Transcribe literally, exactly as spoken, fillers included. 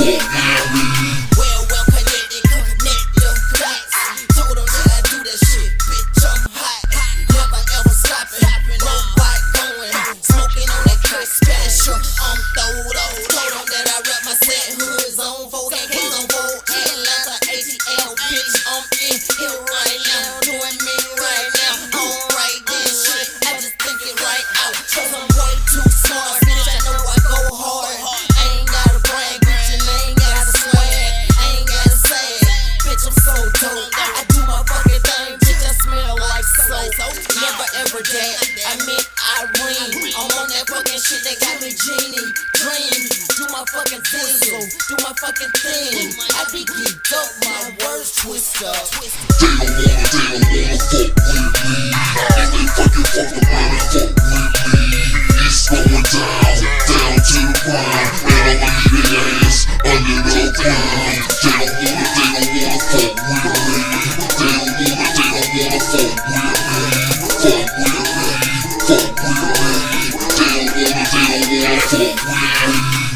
fuck with me. Well, well connected, connect the dots. Told them that I do that shit, bitch, I'm hot. Never ever stopping, no white going. Smoking on that Chris special, I'm throwed off. Told them that I rep my set, hoods on, folk and kids on folk. Atlanta, A T L, bitch, I'm in here right now. Doing me right now, I don't write this shit, I just think it right out. Cause I'm way too smart, bitch, I know I go hard. I ain't gotta brag, bitch, and I ain't gotta swag. I ain't gotta say it, bitch, I'm so dope. I do my fucking thing, bitch, I smell like soap. Never ever that, I meant Irene. I'm on that fucking shit that got me genie. Dream, do my fucking sizzle, do my fucking thing. I be geeked up, my words twist up. They don't wanna, they don't wanna fuck with me. If they fucking fuck around and fuck with me, it's going down, down to the ground. And I'ma leave their ass under the ground. They don't wanna, they don't wanna fuck with me. They don't wanna, they don't wanna fuck with me. Fuck with me, fuck with me. They don't wanna, they don't wanna fuck with me.